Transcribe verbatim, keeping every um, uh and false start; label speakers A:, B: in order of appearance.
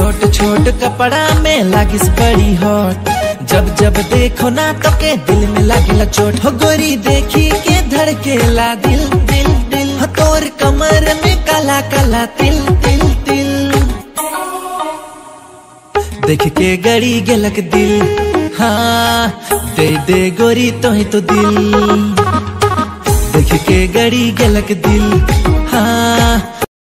A: छोट छोट कपड़ा में लागिस बड़ी हॉट, जब जब देखो ना तो के दिल में लागिला चोट। हो गोरी देखी के धड़केला दिल दिल दिल, हो तोर कमर में काला काला तिल तिल तिल। देख के गड़ी गेलक दिल, हाँ दे दे गोरी तो ही तो दिल। देख के गड़ी गेलक दिल।